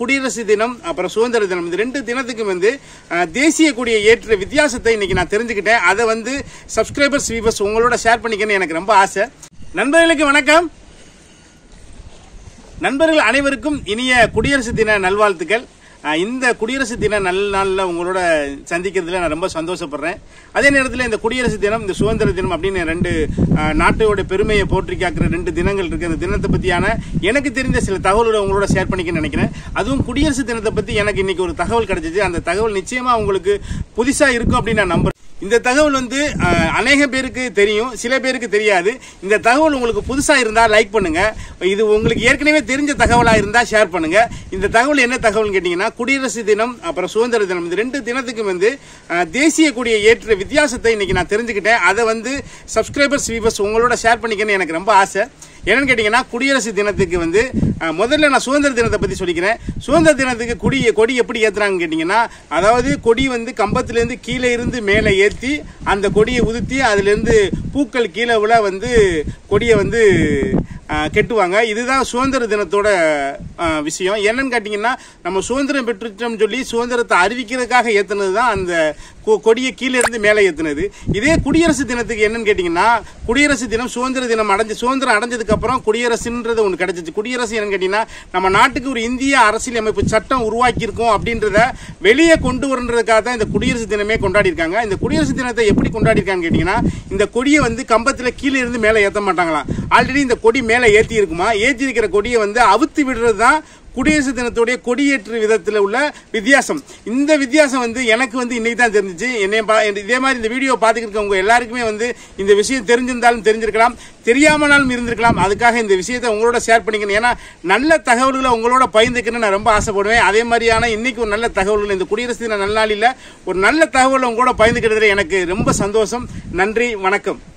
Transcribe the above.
குடியரசு தினம் அப்புறம் சுதந்திர தினம் இந்த ரெண்டு தினத்துக்கும் வந்து தேசிய கொடியை ஏற்ற வித்தியாசத்தை இன்னைக்கு நான் தெரிஞ்சுக்கிட்டேன். அதை வந்து சப்ஸ்கிரைபர்ஸ் வியூவர்ஸ் உங்களோட ஷேர் பண்ணிக்கன்னு எனக்கு ரொம்ப ஆசை. நண்பர்களுக்கு வணக்கம். நண்பர்கள் அனைவருக்கும் இனிய குடியரசு தின நல்வாழ்த்துக்கள். இந்த குடியரசு தின நல்ல நாளில் உங்களோட சந்திக்கிறதுல நான் ரொம்ப சந்தோஷப்படுறேன். அதே நேரத்தில் இந்த குடியரசு தினம் இந்த சுதந்திர தினம் அப்படின்னு ரெண்டு நாட்டோட பெருமையை போற்றி காக்கிற ரெண்டு தினங்கள் இருக்கு. அந்த தினத்தை பற்றியான எனக்கு தெரிந்த சில தகவல்களை உங்களோட ஷேர் பண்ணிக்க நினைக்கிறேன். அதுவும் குடியரசு தினத்தை பற்றி எனக்கு இன்னைக்கு ஒரு தகவல் கிடைச்சிச்சு. அந்த தகவல் நிச்சயமா உங்களுக்கு புதுசா இருக்கும் அப்படின்னு நான் நம்புறேன். இந்த தகவல் வந்து அநேக பேருக்கு தெரியும், சில பேருக்கு தெரியாது. இந்த தகவல் உங்களுக்கு புதுசா இருந்தா லைக் பண்ணுங்க. இது உங்களுக்கு ஏற்கனவே தெரிஞ்ச தகவலா இருந்தா ஷேர் பண்ணுங்க. இந்த தகவல் என்ன தகவல் கேட்டீங்கன்னா, குடியரசு தினம் அப்புறம் சுதந்திர தினம் இந்த ரெண்டு தினத்துக்கும் வந்து தேசிய கொடியை ஏற்ற வித்தியாசத்தை இன்னைக்கு நான் தெரிஞ்சுக்கிட்டேன். அதை வந்து சப்ஸ்கிரைபர்ஸ் வியூவர்ஸ் உங்களோட ஷேர் பண்ணிக்கன்னு எனக்கு ரொம்ப ஆசை. என்னன்னு கேட்டீங்கன்னா, குடியரசு தினத்துக்கு வந்து முதல்ல நான் சுதந்திர தினத்தை பத்தி சொல்லிக்கிறேன். சுதந்திர தினத்துக்கு கொடி எப்படி ஏத்துறாங்கன்னு கேட்டீங்கன்னா, அதாவது கொடி வந்து கம்பத்திலிருந்து கீழே இருந்து மேலே ஏற்றி அந்த கொடியை உதுத்தி அதுல இருந்து பூக்கள் கீழே விழ வந்து கொடியை வந்து கெட்டுவாங்க. இதுதான் சுதந்திர தினத்தோட விஷயம். என்னன்னு கேட்டீங்கன்னா, நம்ம சுதந்திரம் பெற்றுட்டோம் சொல்லி சுதந்திரத்தை அறிவிக்கிறதுக்காக ஏத்துனது தான் அந்த கொடியை கீழே இருந்து மேலே ஏத்துனது. இதே குடியரசு தினத்துக்கு என்னன்னு கேட்டீங்கன்னா, குடியரசு தினம் சுதந்திர தினம் சுதந்திரம் அடைஞ்சதுக்கு அப்புறம் குடியரசுன்றது ஒன்று கிடைச்சிச்சு. குடியரசு என்னன்னு கேட்டீங்கன்னா, நம்ம நாட்டுக்கு ஒரு இந்திய அரசியலமைப்பு சட்டம் உருவாக்கி இருக்கோம் அப்படின்றத வெளியே கொண்டு வரதுக்காக தான் இந்த குடியரசு தினமே கொண்டாடி இருக்காங்க. இந்த குடியரசு தினத்தை எப்படி கொண்டாடி இருக்கான்னு கேட்டீங்கன்னா, இந்த கொடியை வந்து கம்பத்தில் கீழே இருந்து மேலே ஏற்ற மாட்டாங்களாம். ஆல்ரெடி இந்த கொடி மேலே ஏற்றி இருக்குமா, ஏற்றி இருக்கிற கொடியை வந்து அவுத்து விடுறது தான் குடியரசு தினத்துடைய கொடியேற்று விதத்தில் உள்ள வித்தியாசம். இந்த வித்தியாசம் வந்து எனக்கு வந்து இன்னைக்கு தான் தெரிஞ்சிச்சு. இதே மாதிரி இந்த வீடியோ பார்த்துக்கிட்டு எல்லாருக்குமே வந்து இந்த விஷயம் தெரிஞ்சிருந்தாலும் தெரிஞ்சிருக்கலாம், தெரியாமனாலும் இருந்திருக்கலாம். அதுக்காக இந்த விஷயத்தை உங்களோட ஷேர் பண்ணிக்கணும். ஏன்னா நல்ல தகவல்களை உங்களோட பகிர்ந்துக்கணும்னு நான் ரொம்ப ஆசைப்படுவேன். அதே மாதிரியான இன்னைக்கு ஒரு நல்ல தகவல்கள் இந்த குடியரசு தின நல்லாளில் ஒரு நல்ல தகவலை உங்களோட பகிர்ந்துக்கிறதுல எனக்கு ரொம்ப சந்தோஷம். நன்றி, வணக்கம்.